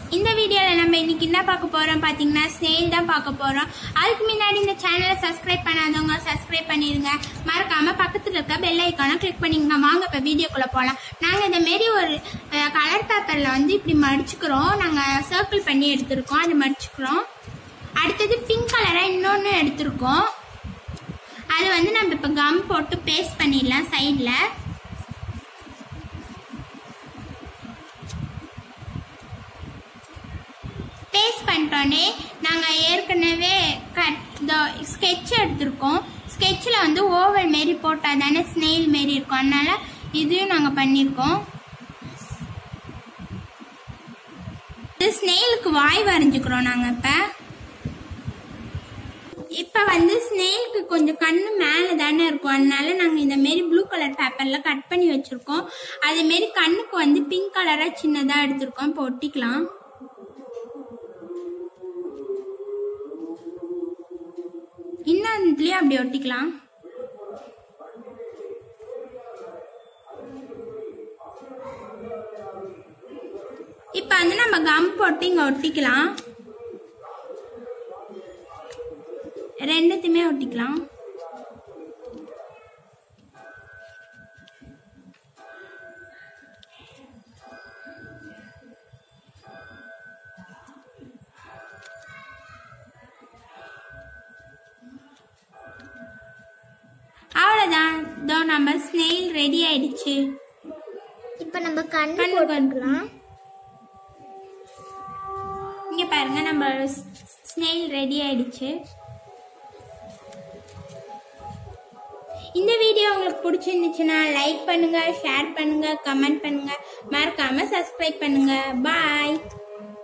இந்த வீடியோல நம்ம இன்னைக்கு என்ன பார்க்க போறோம் பாத்தீங்கன்னா ஸ்னெயில் தான் பார்க்க போறோம். அதுக்கு முன்னாடி இந்த சேனலை சப்ஸ்கிரைப் பண்ணாதவங்க சப்ஸ்கிரைப் பண்ணிருங்க. மறக்காம பக்கத்துல இருக்க பெல் ஐகானை கிளிக் பண்ணிங்க. வாங்க இப்ப வீடியோக்குள்ள போலாம். நாங்க இந்த மாதிரி ஒரு கலர் பேப்பர்ல இப்படி மடிச்சுக்கிறோம். நாங்க சர்க்கிள் பண்ணி எடுத்திருக்கோம், அதை மடிச்சுக்கிறோம். அடுத்தது பிங்க் கலரா இன்னொன்னு எடுத்திருக்கோம். அது நம்ம இப்ப கம் போட்டு பேஸ்ட் பண்ணிடலாம். சைட்ல பேஸ்ட் பண்ணிட்டோன்னே நாங்கள் ஏற்கனவே ஸ்கெட்ச் எடுத்திருக்கோம். ஸ்கெட்சில் ஓவல் மாரி போட்டால் தானே ஸ்னெயில் மாரி இருக்கும். அதனால இதையும் நாங்கள் பண்ணியிருக்கோம். இது ஸ்னெயிலுக்கு வாய் வரைஞ்சிக்கிறோம் நாங்கள். இப்போ ஸ்னெயிலுக்கு கொஞ்சம் கண்ணு மேலே தானே இருக்கும். அதனால நாங்கள் இந்த மாரி ப்ளூ கலர் பேப்பரில் கட் பண்ணி வச்சுருக்கோம். அதேமாரி கண்ணுக்கு பிங்க் கலராக சின்னதாக எடுத்திருக்கோம். இப்போ ஒட்டிக்கலாம். இன்னொன்னுலயும் அப்படி ஒட்டிக்கலாம். இப்ப நம்ம கம் போட்டு இங்க ஒட்டிக்கலாம். ரெண்டுத்தையுமே ஒட்டிக்கலாம். அவ்வளவுதான், நம்ம ஸ்னெயில் ரெடி ஆயிடுச்சு. இப்ப நம்ம கண்ணு போட்டுக்கலாம். இங்க பாருங்க, நம்ம ஸ்னெயில் ரெடி ஆயிடுச்சு. இந்த வீடியோ உங்களுக்கு பிடிச்சிருந்துச்சுன்னா லைக் பண்ணுங்க, ஷேர் பண்ணுங்க, கமெண்ட் பண்ணுங்க, மறக்காம சப்ஸ்கிரைப் பண்ணுங்க. பாய்.